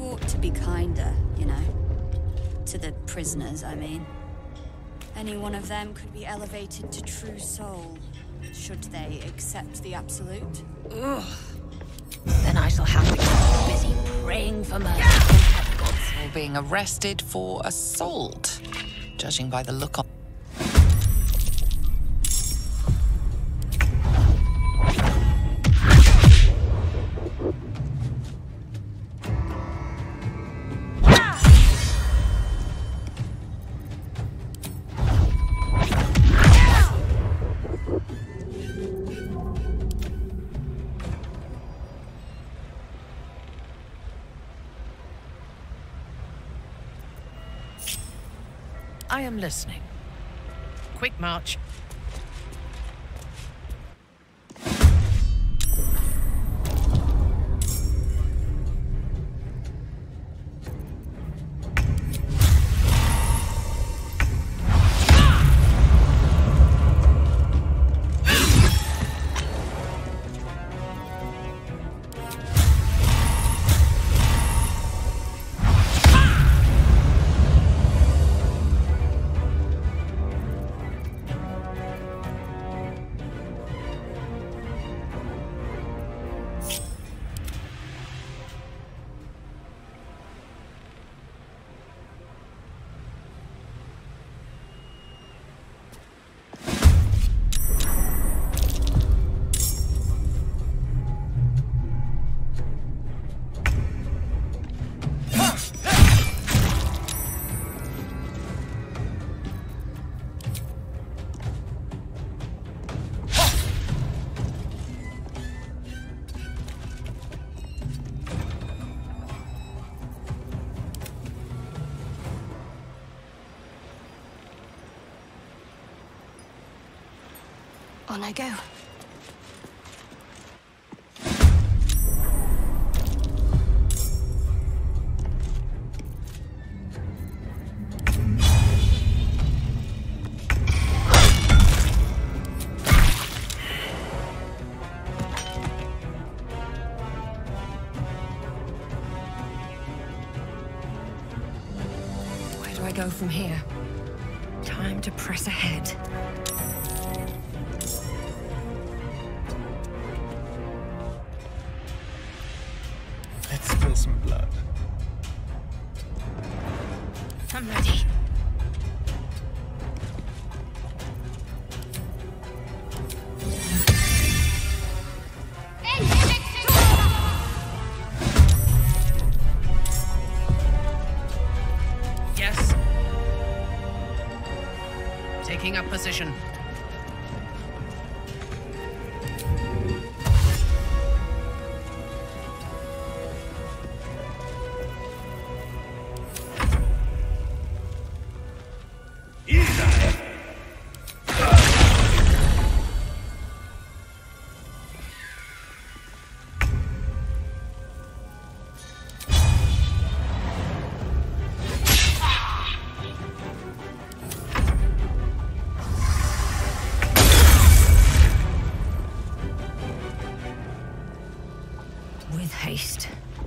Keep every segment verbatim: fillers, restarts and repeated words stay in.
ought to be kinder, you know. To the prisoners, I mean. Any one of them could be elevated to true soul, should they accept the absolute. Ugh. Then I shall have to keep busy praying for mercy from heaven gods. Or being arrested for assault, judging by the look on. I am listening. Quick march. On I go. Where do I go from here? Time to press ahead. Let's spill some blood. I'm ready. Yes. Taking up position. With haste.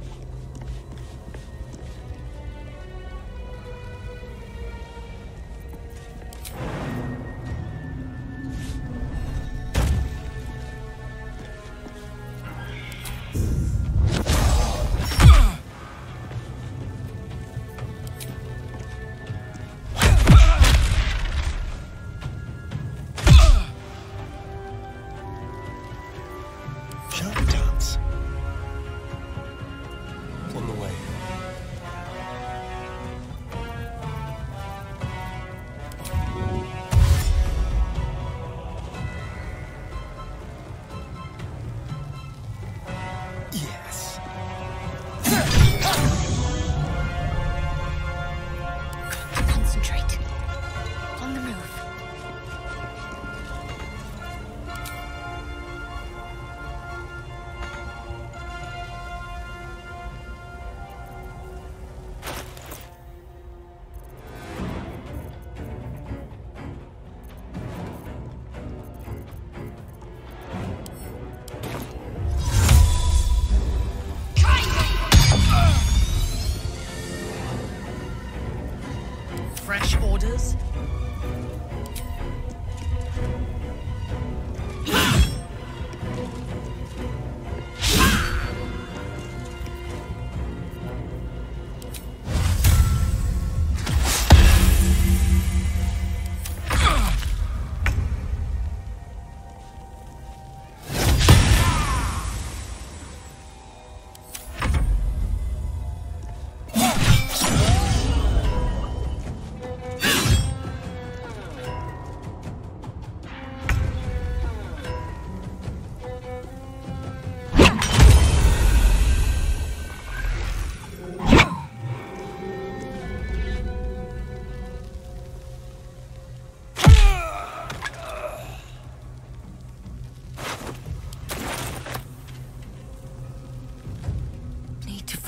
Sharp dance. On the way. Yes. Concentrate. On the move.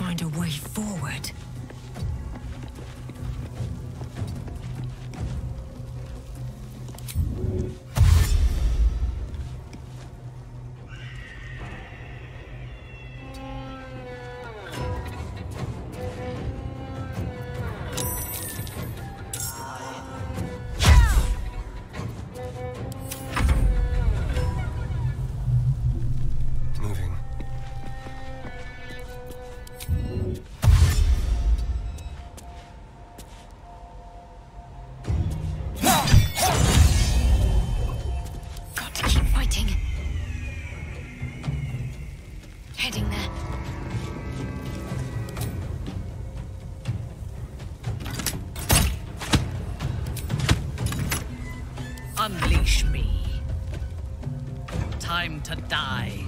find a way forward. Unleash me. Time to die.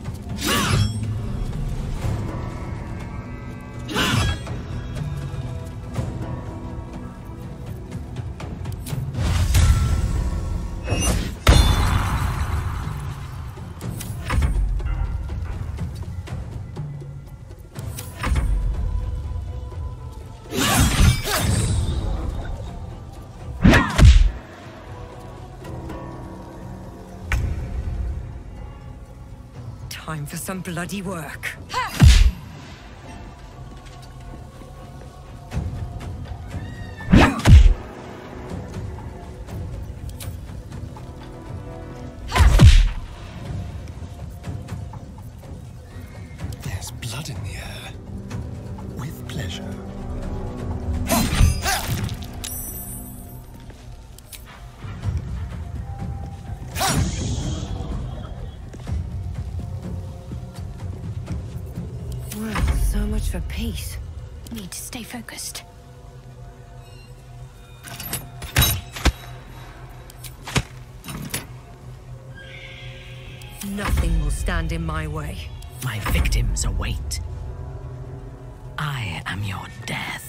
Time for some bloody work. There's blood in the air. With pleasure. Well, so much for peace. Need to stay focused. Nothing will stand in my way. My victims await. I am your death.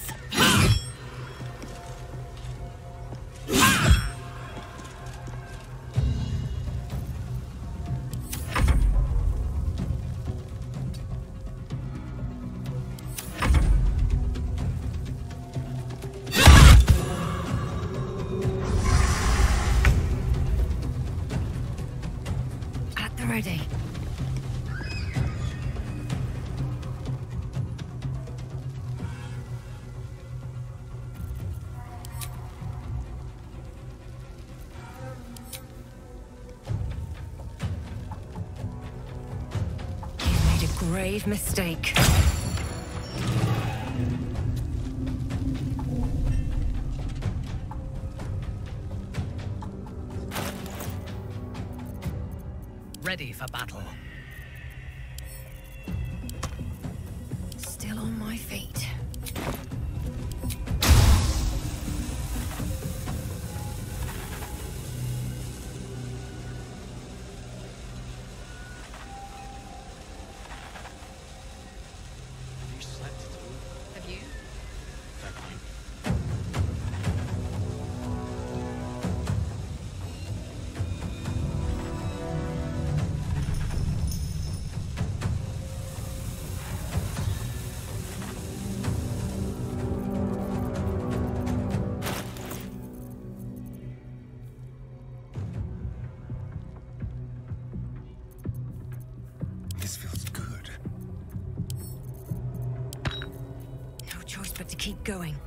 Ready. You made a grave mistake. Ready for battle. Still on my feet. You slept at all? Have you? Fair point. This feels good. No choice but to keep going.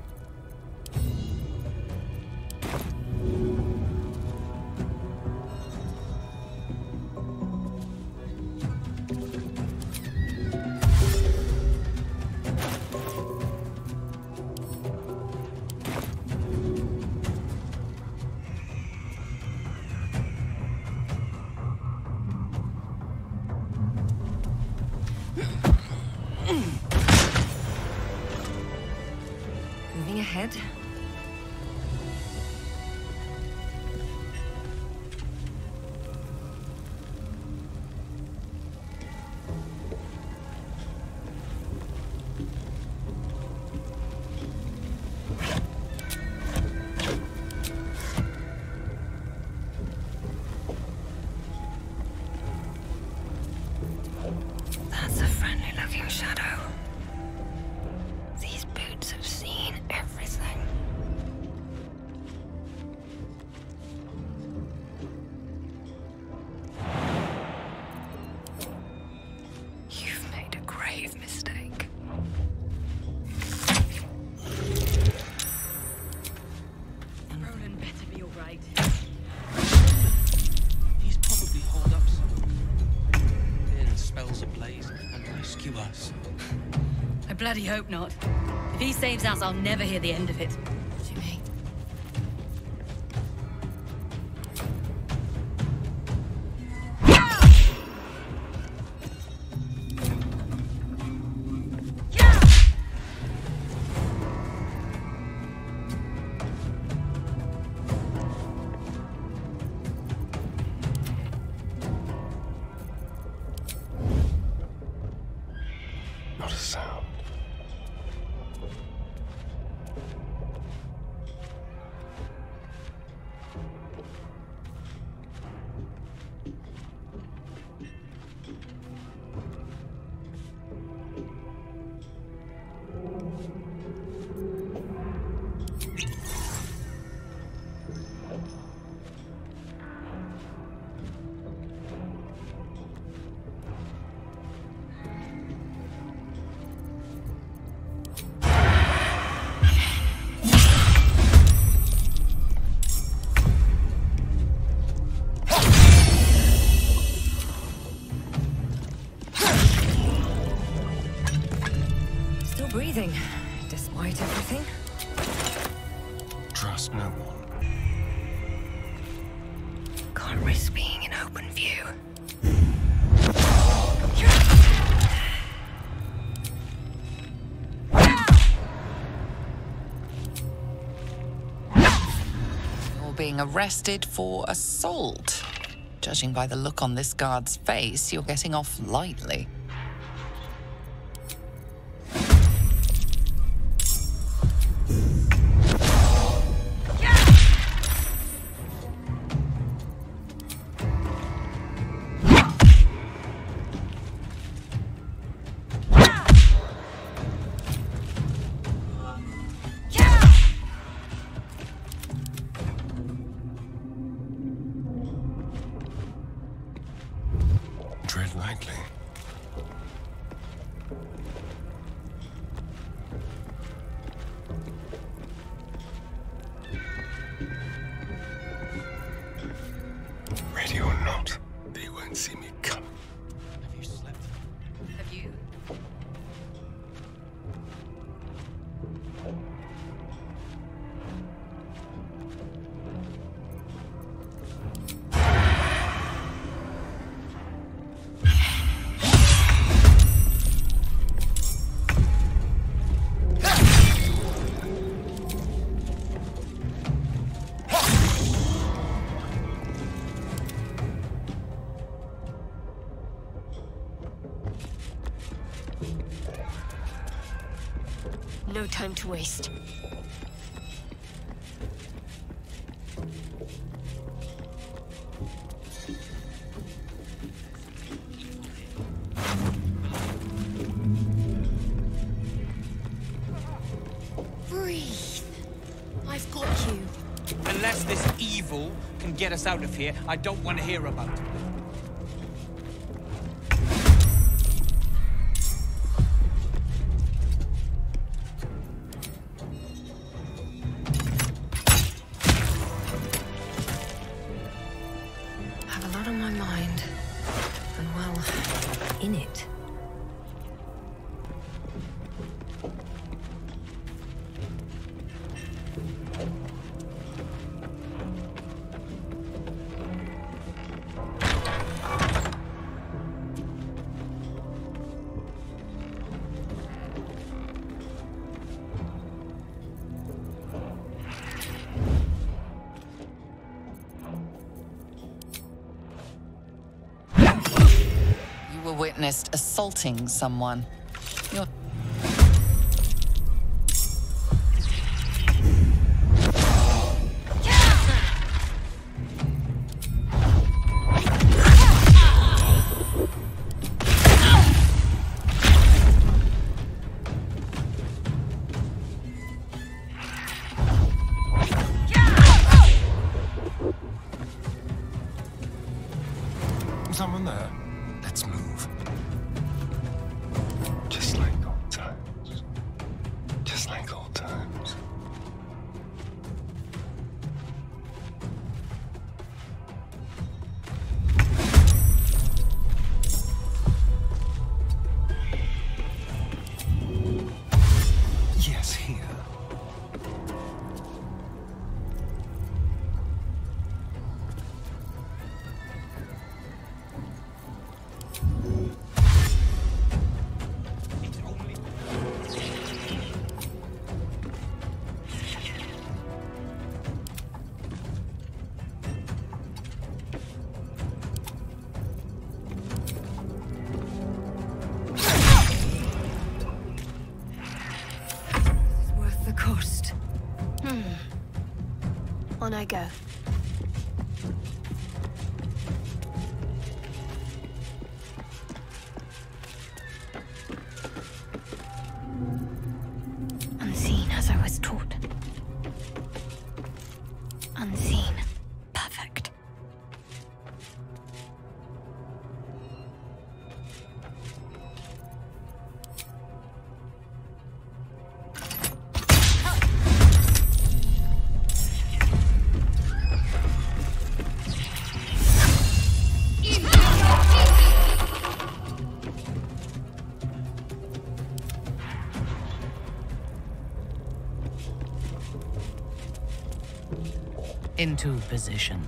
Moving ahead. That's a friendly looking shadow. rescue us? I bloody hope not. If he saves us, I'll never hear the end of it. What do you mean? Not a sound. Breathing, despite everything. Trust no one. Can't risk being in open view. You're being arrested for assault. Judging by the look on this guard's face, you're getting off lightly. Tread lightly. Ready or not, they won't see me come. Have you slept? Have you? No time to waste. Breathe. I've got you. Unless this evil can get us out of here, I don't want to hear about it. I have a lot on my mind. And well, in it. You were witnessed assaulting someone. You're... Someone there? Let's move. Just like old times. Just like old times. On I go. Unseen as I was taught. Unseen. Perfect. Into position.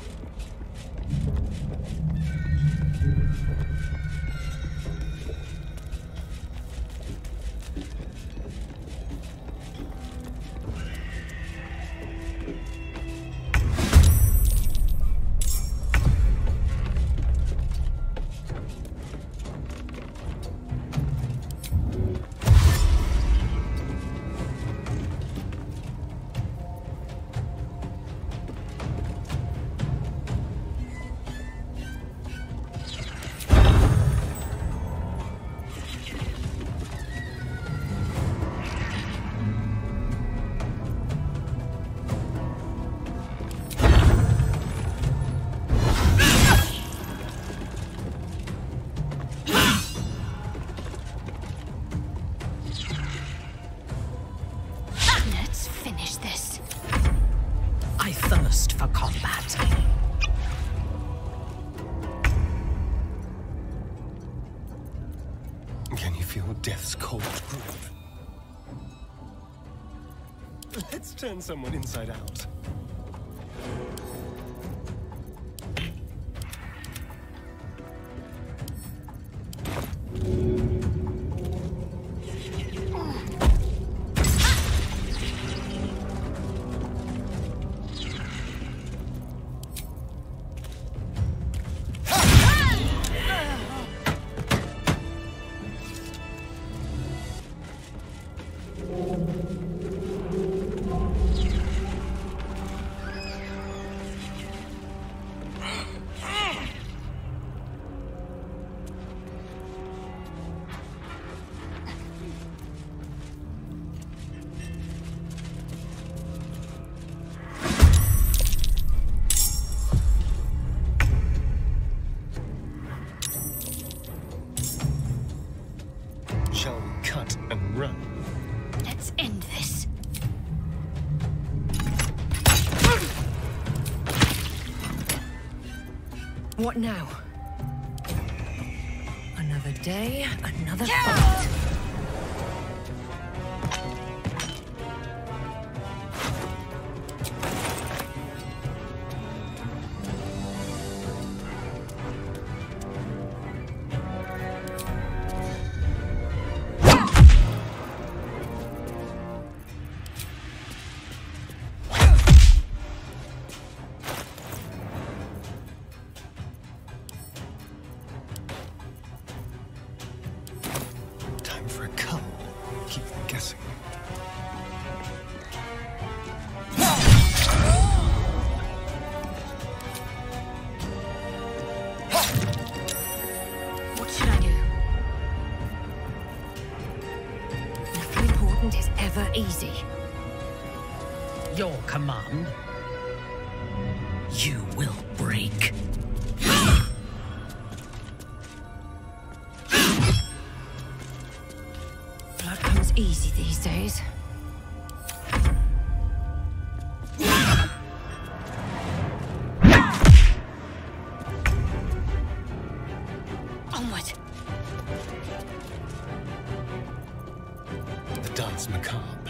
For combat. Can you feel death's cold grip? Let's turn someone inside out. Shall we cut and run? Let's end this. What now? Another day, another fight. For a cull, keep them guessing. What should I do? Nothing important is ever easy. Your command. You will break. Blood comes easy these days. Onward. The dance macabre.